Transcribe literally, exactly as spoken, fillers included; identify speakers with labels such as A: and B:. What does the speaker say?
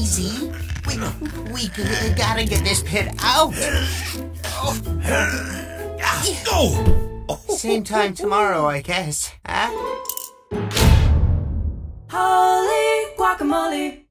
A: easy. We, we gotta get this pit out.
B: Oh.
A: Same time tomorrow, I guess. Huh?
C: Holy guacamole.